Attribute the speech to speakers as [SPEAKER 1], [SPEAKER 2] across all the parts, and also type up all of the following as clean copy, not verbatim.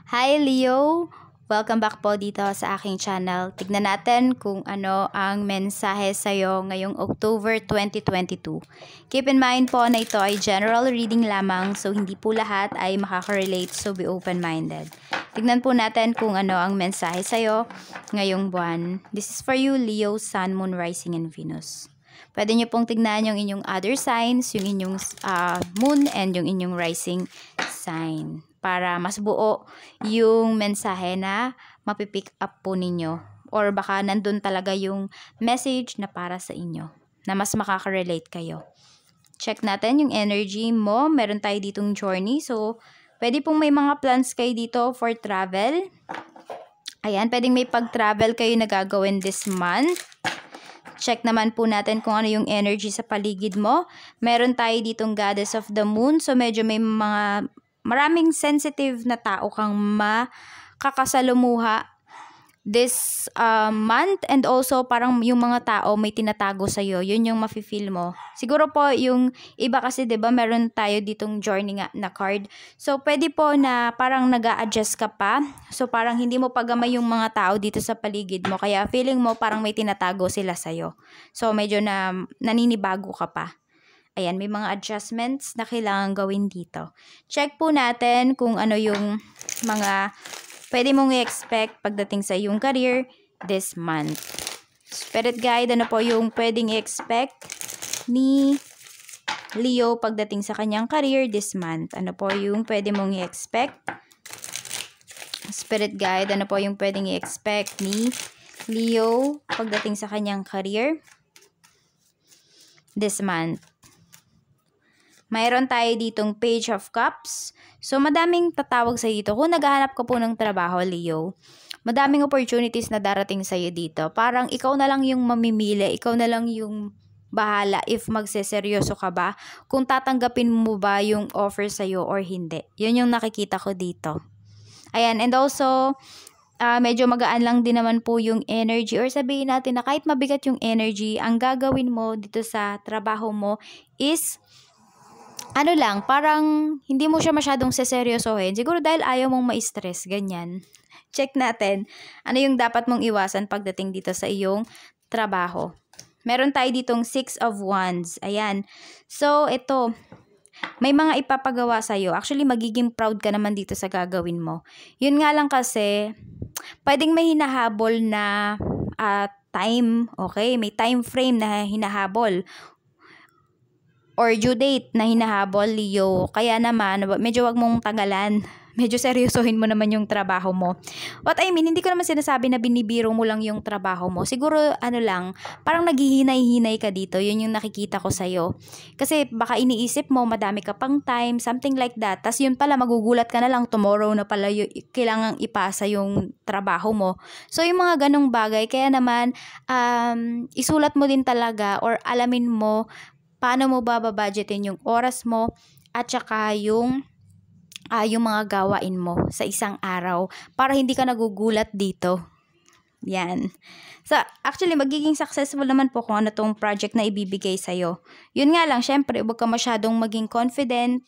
[SPEAKER 1] Hi Leo! Welcome back po dito sa aking channel. Tignan natin kung ano ang mensahe sa'yo ngayong October 2022. Keep in mind po na ito ay general reading lamang, so hindi po lahat ay makaka-relate, so be open-minded. Tignan po natin kung ano ang mensahe sa'yo ngayong buwan. This is for you, Leo, Sun, Moon, Rising, and Venus. Pwede nyo pong tignan yung inyong other signs, yung inyong moon, and yung inyong rising sign. Para mas buo yung mensahe na mapipick up po ninyo. Or baka nandun talaga yung message na para sa inyo. Na mas makaka-relate kayo. Check natin yung energy mo. Meron tayo ditong journey. So, pwede pong may mga plans kayo dito for travel. Ayan, pwedeng may pag-travel kayo na gagawin this month. Check naman po natin kung ano yung energy sa paligid mo. Meron tayo ditong Goddess of the Moon. So, medyo may maraming sensitive na tao kang makakasalumuha this month. And also, parang yung mga tao may tinatago sa'yo. Yun yung mafe-feel mo. Siguro po, yung iba kasi, diba, meron tayo ditong journey nga na card. So, pwede po na parang nag-a-adjust ka pa. So, parang hindi mo pagamay yung mga tao dito sa paligid mo. Kaya, feeling mo parang may tinatago sila sa'yo. So, medyo naninibago ka pa. Ayan, may mga adjustments na kailangan gawin dito. Check po natin kung ano yung mga pwede mong i-expect pagdating sa iyong career this month. Spirit guide, ano po yung pwedeng i-expect ni Leo pagdating sa kanyang career this month? Ano po yung pwede mong i-expect? Spirit guide, ano po yung pwedeng i-expect ni Leo pagdating sa kanyang career this month? Mayroon tayo ditong Page of Cups. So, madaming tatawag sa dito. Kung naghahanap ka po ng trabaho, Leo, madaming opportunities na darating sa iyo dito. Parang ikaw na lang yung mamimili, ikaw na lang yung bahala if magseseryoso ka ba, kung tatanggapin mo ba yung offer sa iyo or hindi. Yun yung nakikita ko dito. Ayan, and also, medyo magaan lang din naman po yung energy, or sabihin natin na kahit mabigat yung energy, ang gagawin mo dito sa trabaho mo is ano lang, parang hindi mo siya masyadong seseryosohin. Siguro dahil ayaw mong ma-stress, ganyan. Check natin, ano yung dapat mong iwasan pagdating dito sa iyong trabaho. Meron tayo ditong 6 of Wands. Ayan. So, ito, may mga ipapagawa sa'yo. Actually, magiging proud ka naman dito sa gagawin mo. Yun nga lang kasi, pwedeng may hinahabol na time, okay? May time frame na hinahabol or due date na hinahabol, Leo. Kaya naman, medyo wag mong tagalan. Medyo seryosohin mo naman yung trabaho mo. What I mean, hindi ko naman sinasabi na binibiro mo lang yung trabaho mo. Siguro, ano lang, parang naghihinay-hinay ka dito. Yun yung nakikita ko sa'yo. Kasi baka iniisip mo, madami ka pang time, something like that. Tas yun pala, magugulat ka na lang, tomorrow na pala kailangang ipasa yung trabaho mo. So, yung mga ganong bagay, kaya naman, isulat mo din talaga or alamin mo paano mo bababudgetin yung oras mo at saka yung mga gawain mo sa isang araw para hindi ka nagugulat dito. Yan. So, actually, magiging successful naman po kung ano tong project na ibibigay sa'yo. Yun nga lang, syempre, huwag ka masyadong maging confident.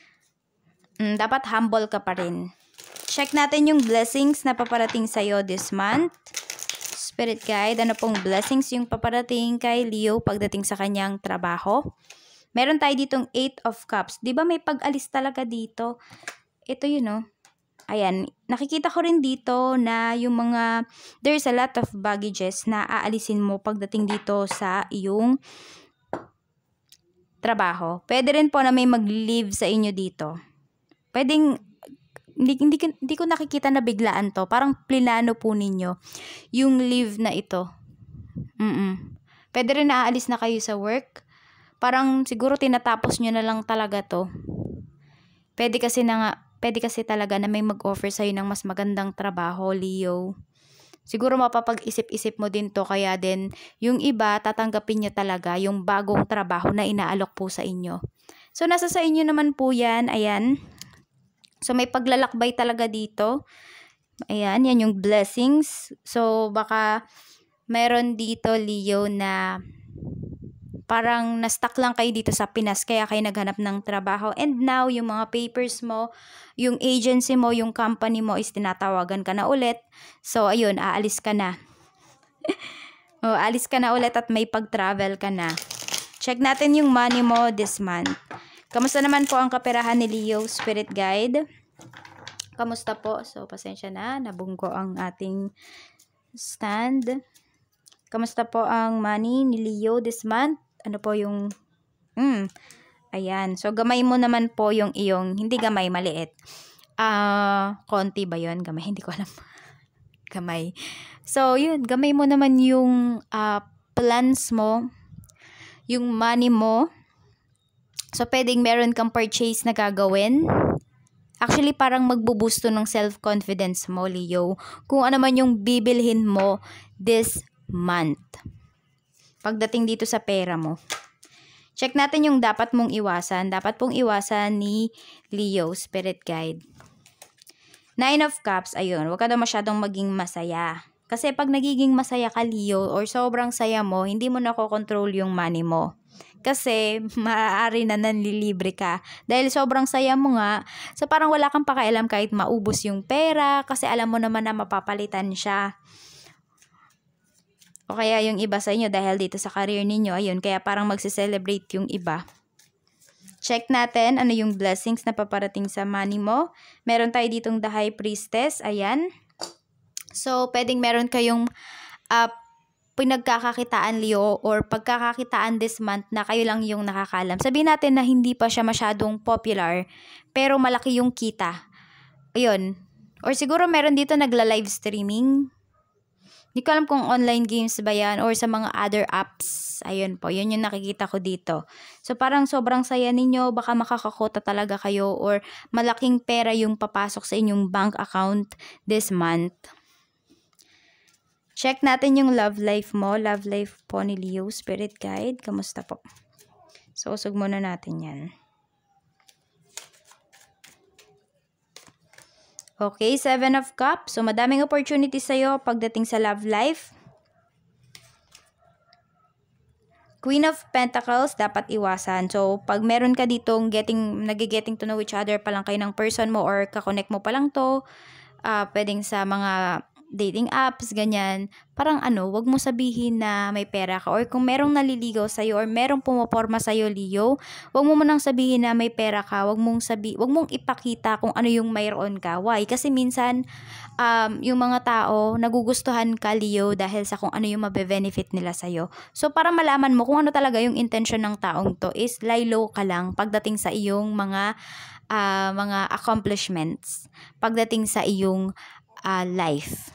[SPEAKER 1] Dapat humble ka pa rin. Check natin yung blessings na paparating sa'yo this month. Spirit guide, ano pong blessings yung paparating kay Leo pagdating sa kanyang trabaho? Meron tayo ditong 8 of Cups. Di ba may pag-alis talaga dito? Ito yun, no? Ayan, nakikita ko rin dito na yung there's a lot of baggages na aalisin mo pagdating dito sa iyong trabaho. Pwede rin po na may mag-leave sa inyo dito. Pwedeng hindi ko nakikita na biglaan to. Parang plinano po ninyo yung leave na ito. Pwede rin naaalis na kayo sa work. Parang siguro tinatapos nyo na lang talaga to. Pwede kasi talaga na may mag-offer sa'yo ng mas magandang trabaho, Leo. Siguro mapapag-isip-isip mo din to. Kaya din yung iba tatanggapin nyo talaga yung bagong trabaho na inaalok po sa inyo. So nasa sa inyo naman po yan. Ayan. So, may paglalakbay talaga dito. Ayan, yan yung blessings. So, baka meron dito, Leo, na parang na-stuck lang kayo dito sa Pinas kaya kayo naghanap ng trabaho. And now, yung mga papers mo, yung agency mo, yung company mo is tinatawagan ka na ulit. So, ayun, aalis ka na. Alis ka na ulit at may pag-travel ka na. Check natin yung money mo this month. Kamusta naman po ang kaperahan ni Leo Spirit Guide? Kamusta po? So, pasensya na. Nabunggo ang ating stand. Kamusta po ang money ni Leo this month? Ano po yung... ayan. So, gamay mo naman po yung iyong... Hindi gamay, maliit. Konti ba yun? Gamay, hindi ko alam. Gamay. So, yun. Gamay mo naman yung plans mo. Yung money mo. So, pwedeng meron kang purchase na gagawin. Actually, parang magbubusto ng self-confidence mo, Leo. Kung ano man yung bibilhin mo this month. Pagdating dito sa pera mo. Check natin yung dapat mong iwasan. Dapat pong iwasan ni Leo, Spirit Guide. 9 of Cups, ayun. Huwag ka daw masyadong maging masaya. Kasi pag nagiging masaya ka, Leo, or sobrang saya mo, hindi mo nakokontrol yung money mo. Kasi maaari na nanlilibre ka. Dahil sobrang saya mo nga. So parang wala kang pakialam kahit maubos yung pera. Kasi alam mo naman na mapapalitan siya. O kaya yung iba sa inyo dahil dito sa career ninyo, ayun, kaya parang magse-celebrate yung iba. Check natin ano yung blessings na paparating sa money mo. Meron tayo ditong The High Priestess, ayan. So, pwedeng meron kayong pinagkakakitaan, Leo, or pagkakakitaan this month na kayo lang yung nakakalam. Sabihin natin na hindi pa siya masyadong popular, pero malaki yung kita. Ayun. Or siguro meron dito nagla-live streaming. Hindi ko alam kung online games ba yan or sa mga other apps. Ayun po, yun yung nakikita ko dito. So parang sobrang saya ninyo, baka makakakota talaga kayo or malaking pera yung papasok sa inyong bank account this month. Check natin yung love life mo. Love life po ni Leo, Spirit Guide. Kamusta po? So usog muna natin yan. Okay, 7 of Cups. So, madaming opportunities sa'yo pagdating sa love life. Queen of Pentacles, dapat iwasan. So, pag meron ka ditong nag-getting to know each other pa lang kayo ng person mo or kakonect mo pa lang to, pwedeng sa mga dating apps, ganyan. Parang wag mo sabihin na may pera ka. Or kung merong naliligaw sa'yo or merong pumaporma sa'yo, Leo, wag mo munang sabihin na may pera ka. Wag mong ipakita kung ano yung mayroon ka. Why? Kasi minsan, yung mga tao, nagugustuhan ka, Leo, dahil sa kung ano yung mabe-benefit nila sa'yo. So, para malaman mo kung ano talaga yung intention ng taong to is lie low ka lang pagdating sa iyong mga accomplishments. Pagdating sa iyong life.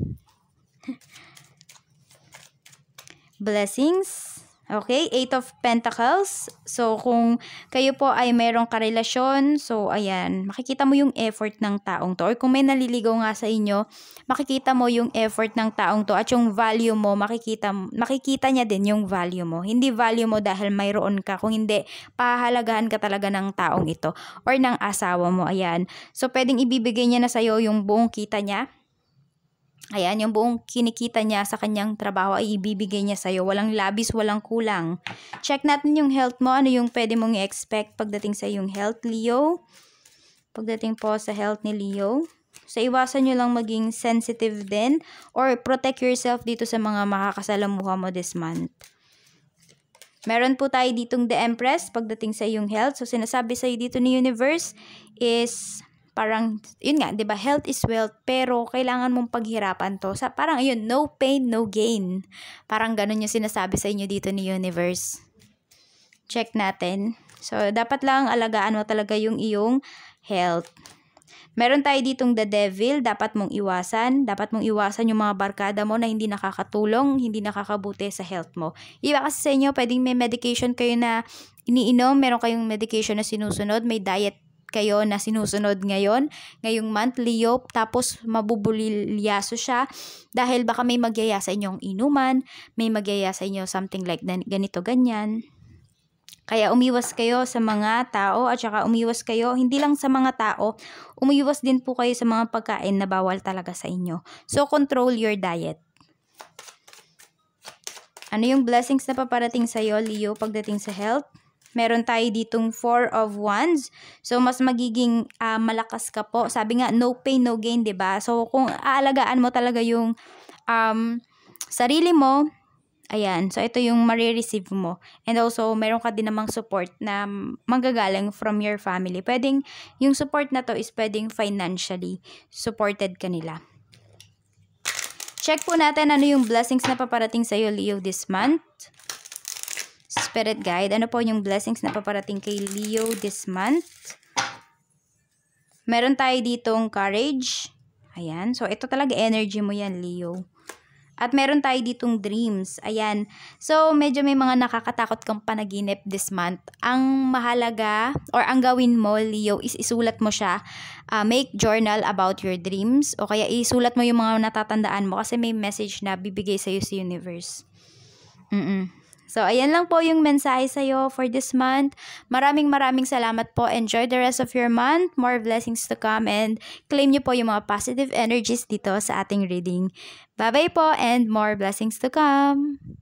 [SPEAKER 1] Blessings. Okay, 8 of Pentacles. So, kung kayo po ay mayroong karelasyon, so, ayan, makikita mo yung effort ng taong to. Or kung may naliligaw nga sa inyo, makikita mo yung effort ng taong to at yung value mo, makikita niya din yung value mo. Hindi value mo dahil mayroon ka, kung hindi, pahahalagahan ka talaga ng taong ito or ng asawa mo, ayan. So, pwedeng ibibigay niya na sa'yo yung buong kita niya. Ayan, yung buong kinikita niya sa kanyang trabaho ay ibibigay niya sa'yo. Walang labis, walang kulang. Check natin yung health mo. Ano yung pwede mong i-expect pagdating sa iyong health, Leo? Pagdating po sa health ni Leo. So, iwasan nyo lang maging sensitive din or protect yourself dito sa mga makakasalamuha mo this month. Meron po tayo ditong The Empress pagdating sa iyong health. So, sinasabi sa'yo dito ni Universe is... parang, yun nga, diba, health is wealth, pero kailangan mong paghirapan to. Parang, yun, no pain, no gain. Parang ganun yung sinasabi sa inyo dito ni Universe. Check natin. So, dapat lang alagaan mo talaga yung iyong health. Meron tayo ditong The Devil, dapat mong iwasan. Dapat mong iwasan yung mga barkada mo na hindi nakakatulong, hindi nakakabuti sa health mo. Iba kasi sa inyo, pwedeng may medication kayo na iniinom, meron kayong medication na sinusunod, may diet kayo na sinusunod ngayong month, Leo, tapos mabubulilyaso siya dahil baka may magyaya sa inyong inuman, may magyaya sa inyo something like ganito, ganyan. Kaya umiwas kayo sa mga tao at saka umiwas kayo, hindi lang sa mga tao, umiwas din po kayo sa mga pagkain na bawal talaga sa inyo. So, control your diet. Ano yung blessings na paparating sa'yo, Leo, pagdating sa health? Meron tayo ditong 4 of Wands. So, mas magiging malakas ka po. Sabi nga, no pain, no gain, diba? So, kung aalagaan mo talaga yung sarili mo, ayan. So, ito yung marireceive mo. And also, meron ka din namang support na manggagaling from your family. Pwedeng, yung support na to is pwedeng financially supported ka nila. Check po natin ano yung blessings na paparating sa'yo, Leo, this month. Spirit guide, ano po yung blessings na paparating kay Leo this month? Meron tayo ditong courage. Ayan. So, ito talaga energy mo yan, Leo. At meron tayo ditong dreams. Ayan. So, medyo may mga nakakatakot kang panaginip this month. Ang mahalaga or ang gawin mo, Leo, is isulat mo siya. Make journal about your dreams. O kaya isulat mo yung mga natatandaan mo kasi may message na bibigay sa'yo sa universe. So, ayan lang po yung mensahe sa'yo for this month. Maraming salamat po. Enjoy the rest of your month. More blessings to come. And claim nyo po yung mga positive energies dito sa ating reading. Bye-bye po and more blessings to come.